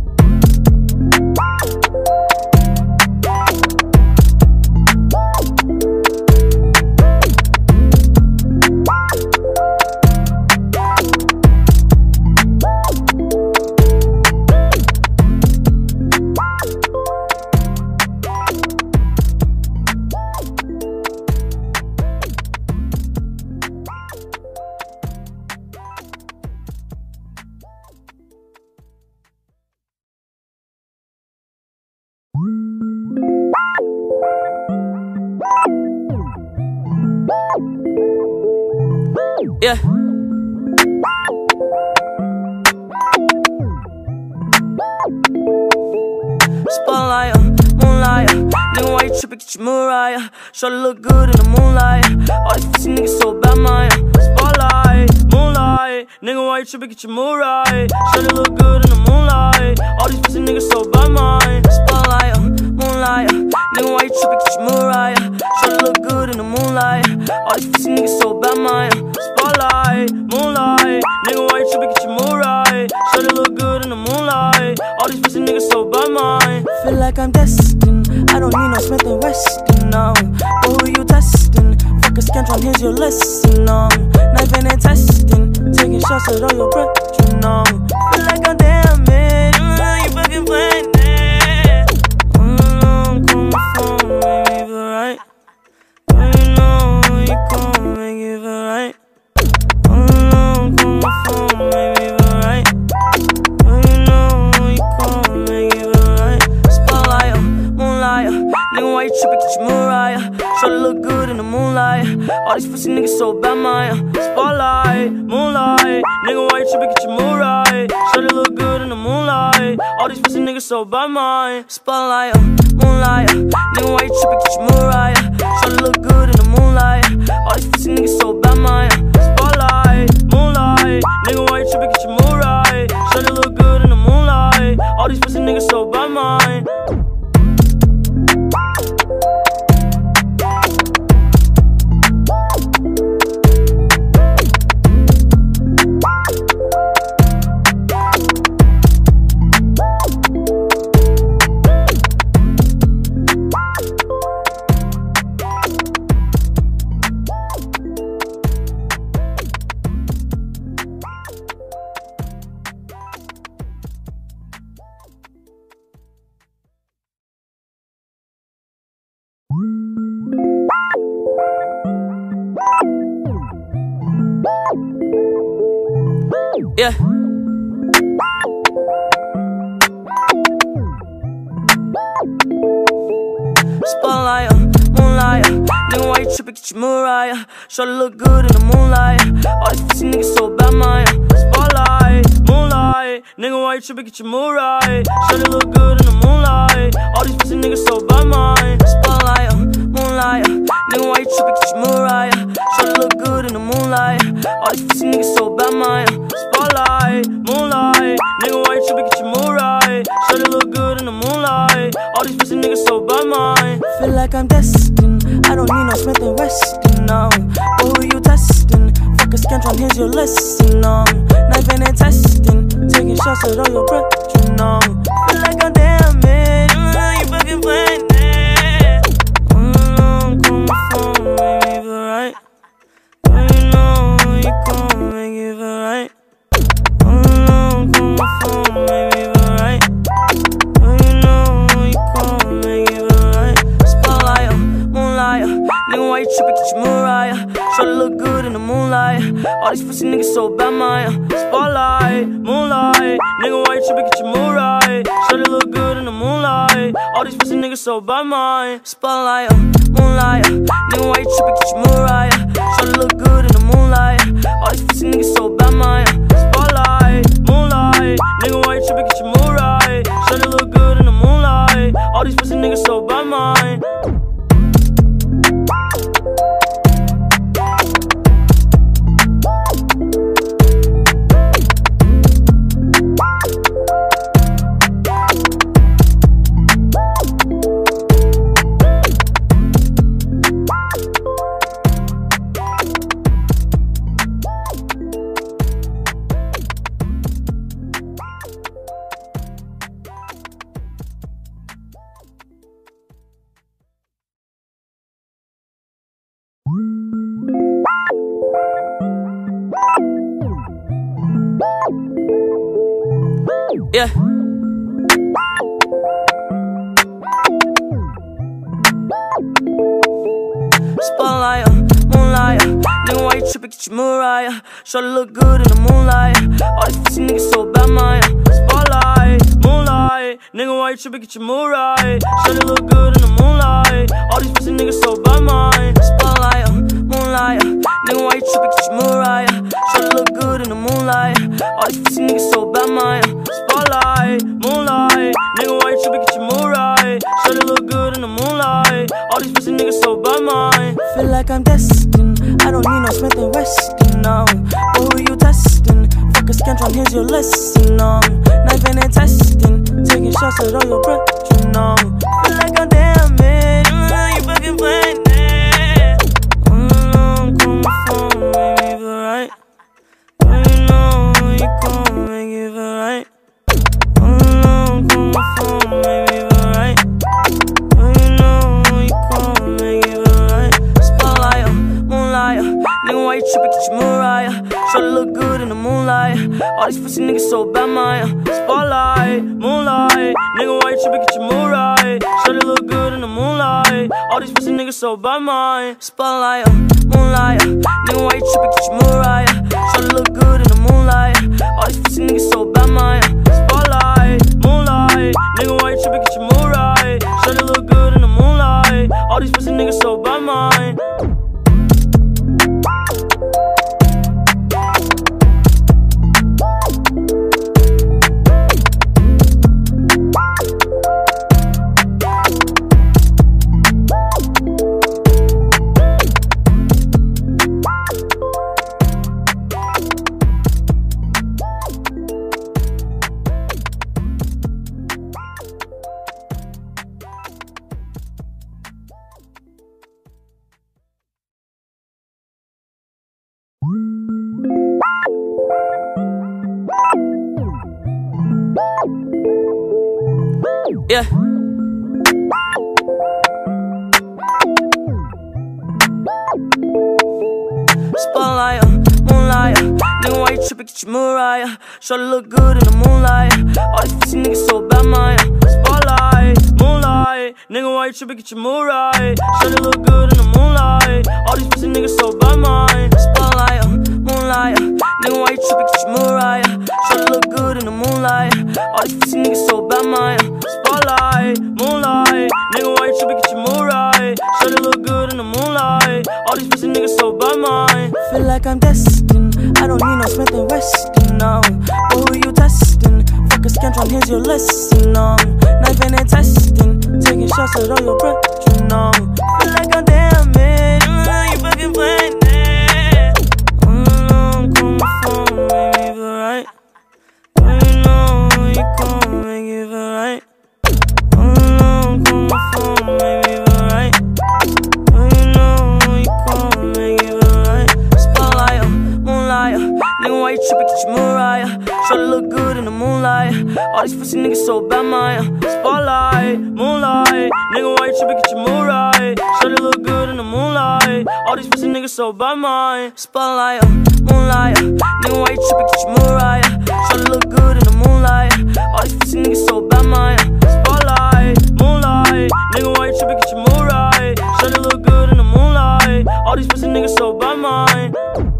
Yeah. Spotlight, uh, moonlight, uh, nigga, why you trippin', get your mood right. Shawty look good in the moonlight. All these pussy niggas so bad, my spotlight, moonlight. Nigga, why you trippin', get your mood right. Shawty look good in the moonlight. All these pussy niggas so bad, my spotlight, uh, moonlight, uh, nigga, why you trippin', get your mood right. Shawty look good in the moonlight. All these pussy niggas so bad, my spotlight, moonlight. Nigga, why you trippin', get your mood right. Shawty look good in the moonlight. All these pussy niggas so bad, mine. Feel like I'm destined, I don't need no Smith and Weston, no. But who you testing? Fuck a scantron, here's your lesson, no. Knifing and testing, taking shots at all your brethren, no. Feel like I'm damaged, mm, you fucking playing it. Mm, come from, why you trippin', get your Mariah. Shorty look good in the moonlight. All these pussy niggas so bad, Maya. Spotlight, moonlight. Nigga, why you trippin', get your Mariah. Shorty look good in the moonlight. All these pussy niggas so bad, Maya. Spotlight, uh, moonlight. Nigga, why you trippin', get your Mariah. Shorty look good in the moonlight. All these pussy niggas so bad, Maya. Spotlight, moonlight. Nigga, why you trippin', get your Mariah. Shorty look good in the moonlight. All these pussy niggas so bad, Maya. Yeah. Spotlight, uh, moonlight. Uh, nigga, why you trippin', get your Mariah. Shorty look good in the moonlight. All these pussy niggas so bad, Maya. Spotlight, moonlight. Nigga, why you trippin', get your Mariah. Shorty look good in the moonlight. All these pussy niggas so bad, Maya. Spotlight, uh, moonlight. Uh, nigga, why you trippin', get your Mariah. Shorty look good in the moonlight. All these pussy niggas so bad, Maya. Spotlight, moonlight. Nigga, why you trippin', get your Mariah. Shorty look good in the moonlight. All these pussy niggas so bad, Maya. Feel like I'm destined. I don't need no Smith and Weston, no. But who you testing? Fuck a scantron, here's your lesson, no. Knifing and testing, taking shots at all your breath, you know. Feel like I'm damaged, mm, you fucking playing it. Mm, call my phone, make me feel right. But you know you gon' make it feel right. Mm, call my phone, make me feel right. But you know you gon' make it feel right. Spotlight, uh, moonlight. Uh, nigga, why you trippin', get your Mariah. Shorty look good in the moonlight. All these pussy niggas so bad, Maya. Spotlight, moonlight. Nigga, why you trippin', get your Mariah. Shorty look good in the moonlight. All these pussy niggas so bad, Maya. Spotlight, uh, moonlight. Nigga, why you trippin', get your Mariah. Shorty look good in the moonlight. All these pussy niggas so bad, Maya. Spotlight, moonlight. Nigga, why you trippin', get your Mariah. Shorty look good in the moonlight. All these pussy niggas so bad, Maya. Yeah. Spotlight, uh, moonlight. Uh, nigga, why you trippin', get your Mariah. Shorty look good in the moonlight. All these pussy niggas so bad, Maya. Spotlight, moonlight. Nigga, why you trippin', get your Mariah. Shorty look good in the moonlight. All these pussy niggas so bad, Maya. Spotlight, uh, moonlight. Uh, nigga, why you trippin', get your Mariah. Shorty look good in the moonlight. All these pussy niggas so bad, Maya. Spotlight, moonlight. Nigga, why you trippin', get your Mariah. Shorty look good in the moonlight. All these pussy niggas so bad, Maya. Feel like I'm destined. I don't need no Smith and Weston, no. But who you testing? Fuck a scantron, here's your lesson, no. Knifing and testing, taking shots at all your breath, you know. Feel like I'm damaged, mm, you fucking playing it. Mm, call my phone, make me feel right. But you know you gon' make it feel right. Mm, call my phone, make me feel right. But you know you gon' make it feel right. Spotlight, uh, moonlight. Uh, nigga, why you trippin', get your Mariah. Shorty look good in the moonlight. All these pussy niggas so bad, Maya. Spotlight, moonlight. Nigga, why you trippin', get your Mariah. Shorty look good in the moonlight. All these pussy niggas so bad, Maya. Spotlight, uh, moonlight. Uh, nigga, why you trippin', get your Mariah. Shorty look good in the moonlight. All these pussy niggas so bad, Maya. Spotlight, moonlight. Nigga, why you trippin', get your Mariah. Shorty look good in the moonlight. Yeah. Spotlight, uh, moonlight, uh, nigga, why you trippin', get your mood right, uh, Shorty look good in the moonlight, uh, all these pussy niggas so bad, mine, uh, spotlight, moonlight, nigga, why you trippin', get your mood right, Shorty look good in the moonlight, all these pussy niggas so bad, mine, spotlight, uh, moonlight, uh, nigga, why you trippin', get your mood right, uh, Shorty look good in the moonlight, all these pussy niggas so bad, mine, uh, spotlight, moonlight, nigga, why you trippin', get your mood right, Shorty look good in the moonlight, all these pussy niggas so bad, mine. Feel like I'm destined, I don't need no Smith and Weston, no. But who you testing? Fuck a scantron, here's your lesson, no. Knifing and testing, taking shots at all your brethren, no. Feel like I'm damaged, mm, you fucking playing it. Mm, come phone, make me feel right. You know you come, make me feel right. Mm, come phone, make me feel right. You know you come, make me feel right. Spotlight, uh, moonlight, uh, nigga, why you trippin', get your mood right, uh, Shorty look good in the moonlight, uh, all these pussy niggas so bad, mine, uh, spotlight, moonlight, nigga, why you trippin', get your mood right, Shorty look good in the moonlight, all these pussy niggas so bad, mine, spotlight, uh, moonlight, uh, nigga, why you trippin', get your mood right, uh, Shorty look good in the moonlight, all these pussy niggas so bad, mine, uh, spotlight, moonlight, nigga, why you trippin', get your mood right, Shorty look good in the moonlight, all these pussy niggas so bad, mine.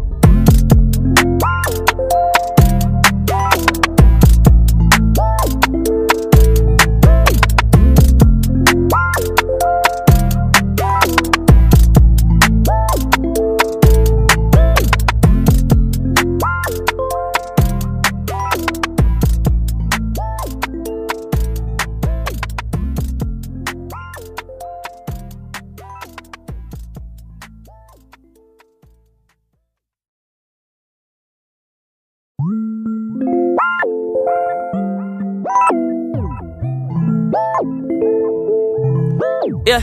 Yeah.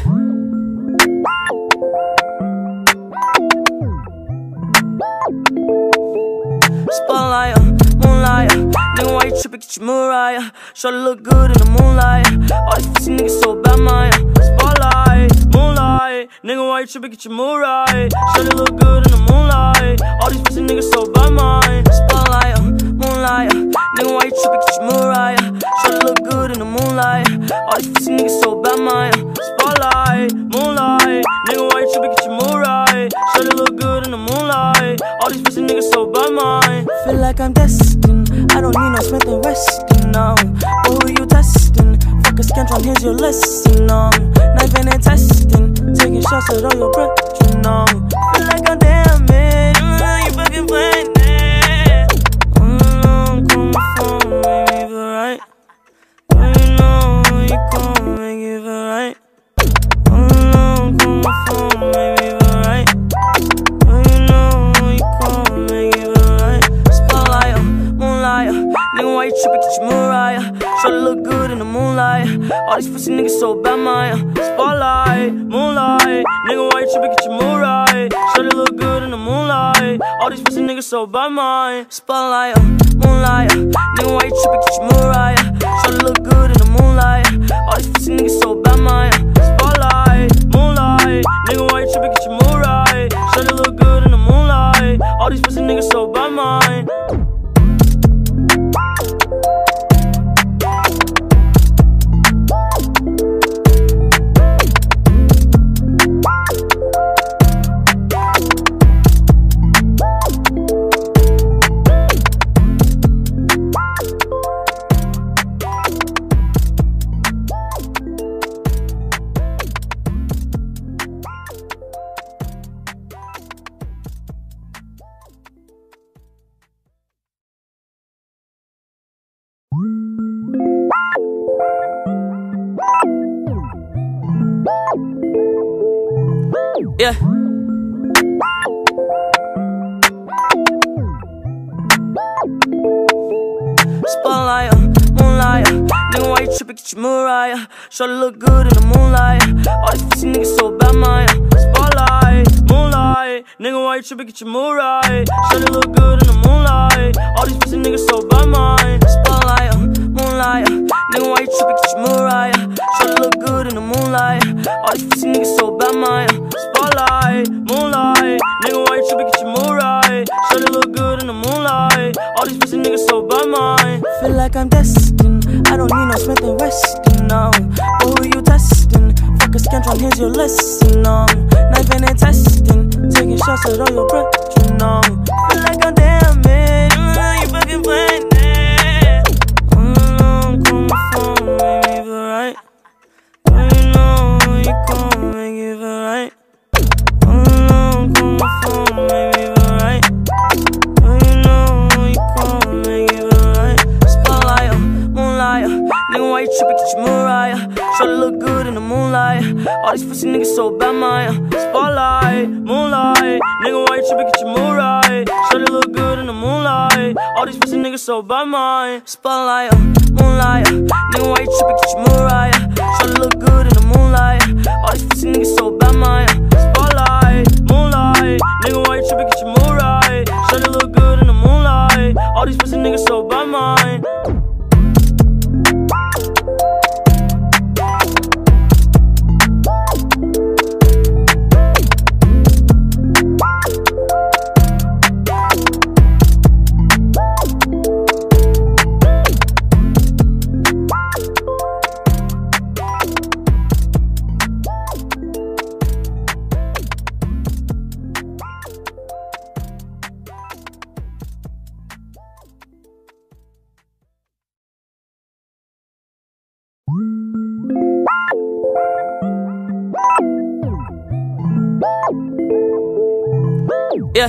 Spotlight, uh, moonlight, uh, nigga, why you trippin', get your mood right, uh, Shorty look good in the moonlight, uh, all these pussy niggas so bad, mine, uh, spotlight, moonlight, nigga, why you trippin', get your mood right, Shorty look good in the moonlight, all these pussy niggas so bad, mine, spotlight, uh, moonlight, uh, nigga, why you trippin', get your mood right, uh, Shorty look good in the moonlight, all these pussy niggas so bad, mine, uh, spotlight, moonlight, nigga, why you trippin', get your mood right, Shorty look good in the moonlight, all these pussy niggas so bad, mine. Feel like I'm destined, I don't need no Smith and Weston, no. But who you testing? Fuck a scantron, here's your lesson, no. Knifing and testing, taking shots at all your brethren, no. Feel like I'm damaged, mm, you fucking playing it. Mm, come phone, make me feel right. You know you come, make me feel right. Mm, come phone, make me feel right. You know you come, make me feel right. Spotlight, uh, moonlight, uh, nigga, why you trippin', get your mood right, uh, Shorty look good in the moonlight, uh, all these pussy niggas so bad, mine, uh, spotlight, moonlight, nigga, why you trippin', get your mood right, Shorty look good in the moonlight, all these pussy niggas so bad, mine, spotlight, uh, moonlight, uh, nigga, why you trippin', get your mood right, uh, Shorty look good in the moonlight, all these pussy niggas so bad, mine, uh, spotlight, moonlight, nigga, why you trippin', get your mood right, Shorty look good in the moonlight, all these pussy niggas so bad, mine. Yeah. Spotlight, uh, moonlight, uh, nigga, why you trippin', get your mood right, uh, Shorty look good in the moonlight, uh, all these pussy niggas so bad, mine, uh, spotlight, moonlight, nigga, why you trippin', get your mood right, Shorty look good in the moonlight, all these pussy niggas so bad, mine, spotlight, uh, moonlight, uh, nigga, why you trippin', get your mood right, uh, good in the moonlight. All these pussy niggas so bad, man. Spotlight, moonlight. Nigga, why you trippin'? Get your mood right. Shawty look good in the moonlight. All these pussy niggas so bad, man. Feel like I'm destined. I don't need no Smith and Weston, no. But who you testing? Fuck a scantron, here's your lesson, no. Knifing and testing, taking shots at all your breath, you know. Feel like I'm damaged, mm, you fucking playing it. Mm, come phone, make me feel right. Girl, you know you come make me feel right. Mm, come phone, make me feel right. Girl, you know you come make me feel right. Spotlight, uh, moonlight, uh, nigga, why you trippin'? Get your mood right. Shawty look good in the moonlight. All these pussy niggas so bad, man. Spotlight, moonlight. Nigga, why you trippin'? Get your mood right. Shawty look good in the moonlight. All these pussy niggas so bad, man. Spotlight, uh, moonlight. Uh, nigga, why you trippin'? Get your mood right. Shawty look good in the moonlight. All these pussy niggas so bad, man. Spotlight, moonlight. Nigga, why you trippin'? Get your mood right. Shawty look good in the moonlight. All these pussy niggas so bad, man. Yeah.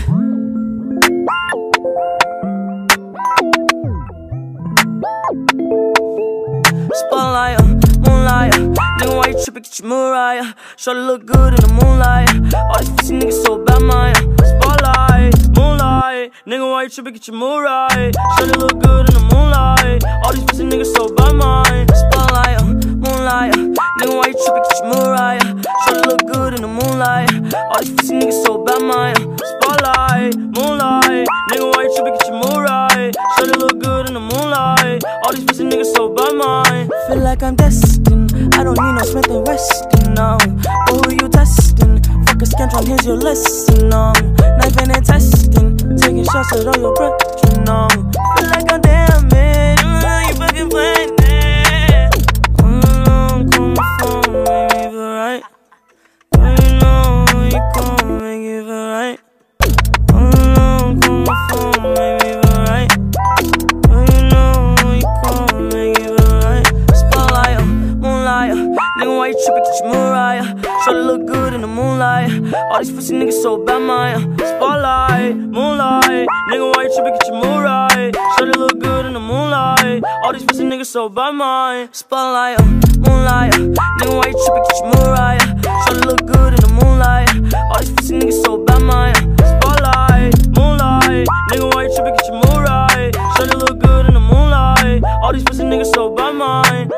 Spotlight, uh, moonlight, uh, nigga, why you trippin'? Get your mood right. Uh, Shawty look good in the moonlight. All these pussy niggas so bad, man. Spotlight, moonlight, nigga, why you trippin'? Get your mood right. Shawty look good in the moonlight. All these pussy niggas so bad, man. Spotlight, uh, moonlight, uh, nigga, why you trippin'? Get your mood right. Shawty look good in the moonlight. All these pussy niggas so bad, man. Spotlight, moonlight, nigga, why you trippin'? Get your mood right. Shawty look good in the moonlight. All these pussy niggas so bad, man. Feel like I'm destined. I don't need no Smith and Weston, no. But who you testing? Fuck a scantron, here's your lesson, no. Knifing and testing, taking shots at all your breath, you know. Feel like I'm damaged, mm, you fucking playing it. Mm, come phone, make me feel right. Girl, you know you come make me feel right. Mm, come phone, make me feel right. Girl, you know you come make me feel right. Spotlight, uh, moonlight, uh, nigga, why you trippin'? Get your mood right. Shawty look good in the moonlight. All these pussy niggas so bad, man. Spotlight, moonlight, nigga, why you trippin'? Get your mood right. Shawty look good in the moonlight. All these pussy niggas so bad, man. Spotlight, uh, moonlight, uh, nigga, why you trippin'? Get your mood right. Shawty look good in the moonlight. All these pussy niggas so bad, man. Spotlight, moonlight, nigga, why you trippin'? Get your mood right. Shawty look good in the moonlight. All these pussy niggas so bad, man.